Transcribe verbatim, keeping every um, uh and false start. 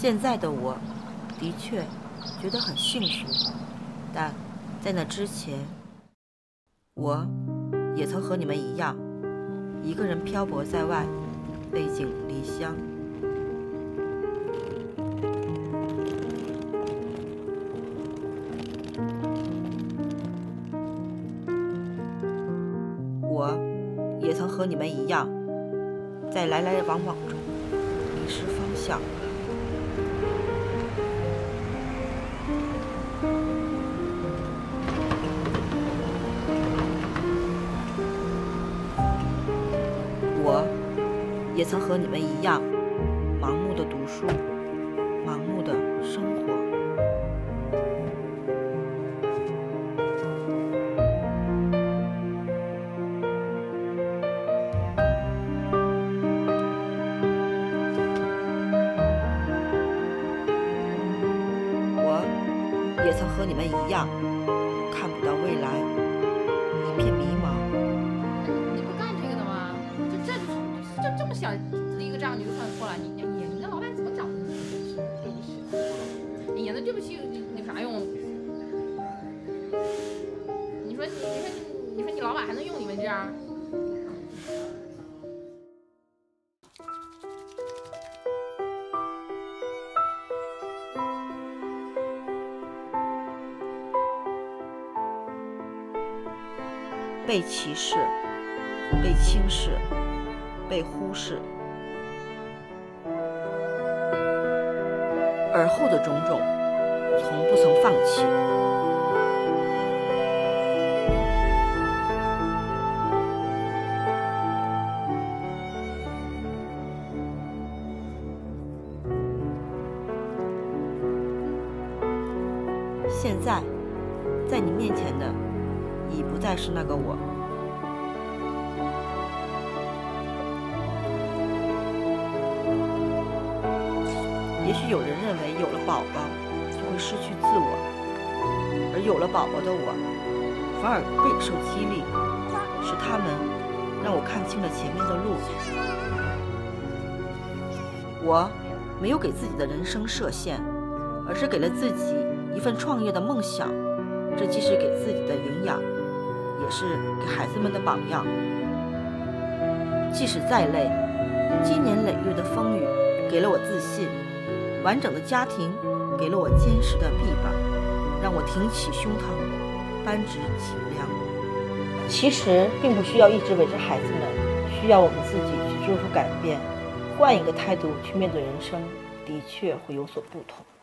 现在的我，的确觉得很幸福，但在那之前，我也曾和你们一样，一个人漂泊在外，背井离乡。我也曾和你们一样，在来来往往中迷失方向。我也曾和你们一样，盲目的读书，盲目的生活。也曾和你们一样，看不到未来，一片迷茫。 你不干这个的吗？就这就这么小一个账你就算错了，你你你那老板怎么找的？对不起，你演的对不起有啥用？你说你你说你说你老板还能用你们这样？ 被歧视，被轻视，被忽视，而后的种种，从不曾放弃。现在，在你面前的已不再是那个我。也许有人认为有了宝宝就会失去自我，而有了宝宝的我反而备受激励，是他们让我看清了前面的路。我没有给自己的人生设限，而是给了自己一份创业的梦想，这既是给自己的营养，也是给孩子们的榜样。即使再累，积年累月的风雨给了我自信，完整的家庭给了我坚实的臂膀，让我挺起胸膛，扳直脊梁。其实并不需要一直围着孩子们，需要我们自己去做出改变，换一个态度去面对人生，的确会有所不同。